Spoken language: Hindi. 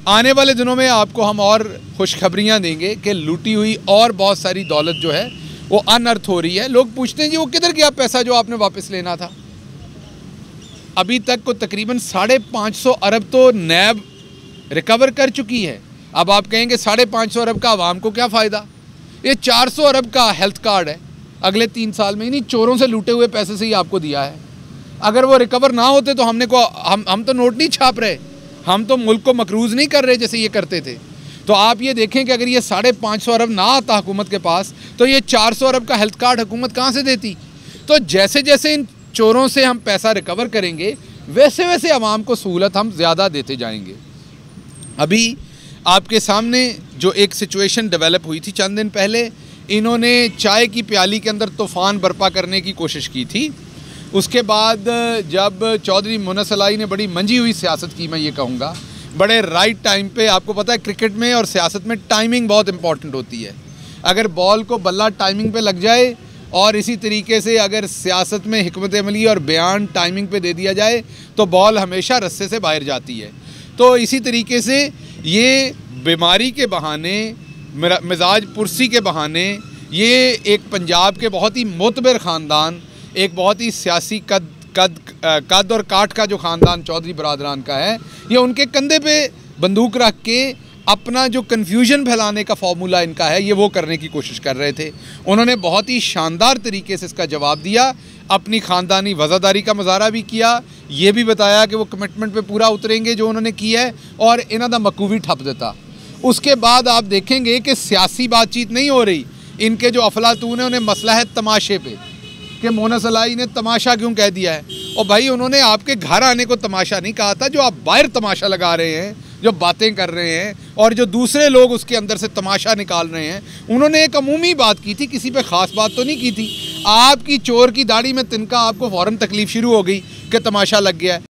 आने वाले दिनों में आपको हम और खुशखबरियाँ देंगे कि लूटी हुई और बहुत सारी दौलत जो है वो अनर्थ हो रही है। लोग पूछते हैं जी वो किधर गया पैसा जो आपने वापस लेना था। अभी तक को तकरीबन 550 अरब तो नैब रिकवर कर चुकी है। अब आप कहेंगे 550 अरब का आवाम को क्या फ़ायदा। ये 400 अरब का हेल्थ कार्ड है, अगले 3 साल में इन्हीं चोरों से लूटे हुए पैसे से ही आपको दिया है। अगर वो रिकवर ना होते तो हम तो नोट नहीं छाप रहे, हम तो मुल्क को मकरूज़ नहीं कर रहे जैसे ये करते थे। तो आप ये देखें कि अगर ये 550 अरब ना आता हुकूमत के पास तो ये 400 अरब का हेल्थ कार्ड हुकूमत कहाँ से देती। तो जैसे जैसे इन चोरों से हम पैसा रिकवर करेंगे वैसे वैसे आवाम को सहूलत हम ज़्यादा देते जाएंगे। अभी आपके सामने जो एक सिचुएशन डेवलप हुई थी चंद दिन पहले, इन्होंने चाय की प्याली के अंदर तूफ़ान बर्पा करने की कोशिश की थी। उसके बाद जब चौधरी मुनस अलाई ने बड़ी मंजी हुई सियासत की, मैं ये कहूँगा बड़े राइट टाइम पे। आपको पता है क्रिकेट में और सियासत में टाइमिंग बहुत इंपॉर्टेंट होती है। अगर बॉल को बल्ला टाइमिंग पे लग जाए और इसी तरीके से अगर सियासत में हिकमत अमली और बयान टाइमिंग पे दे दिया जाए तो बॉल हमेशा रस्से से बाहर जाती है। तो इसी तरीके से ये बीमारी के बहाने, मिजाज पुरसी के बहाने, ये एक पंजाब के बहुत ही मोतबर ख़ानदान, एक बहुत ही सियासी कद और काट का जो ख़ानदान चौधरी बरादरान का है, ये उनके कंधे पे बंदूक रख के अपना जो कन्फ्यूजन फैलाने का फार्मूला इनका है ये वो करने की कोशिश कर रहे थे। उन्होंने बहुत ही शानदार तरीके से इसका जवाब दिया, अपनी ख़ानदानी वज़ादारी का मुजाहरा भी किया, ये भी बताया कि वो कमिटमेंट पे पूरा उतरेंगे जो उन्होंने किया है, और इन्हों का मकूवी ठप देता। उसके बाद आप देखेंगे कि सियासी बातचीत नहीं हो रही, इनके जो अफलातून है उन्हें मसला है तमाशे पे कि मुनस अलाई ने तमाशा क्यों कह दिया है। और भाई उन्होंने आपके घर आने को तमाशा नहीं कहा था, जो आप बाहर तमाशा लगा रहे हैं, जो बातें कर रहे हैं और जो दूसरे लोग उसके अंदर से तमाशा निकाल रहे हैं, उन्होंने एक अमूमी बात की थी, किसी पे ख़ास बात तो नहीं की थी। आपकी चोर की दाढ़ी में तिनका आपको फ़ौरन तकलीफ़ शुरू हो गई कि तमाशा लग गया है।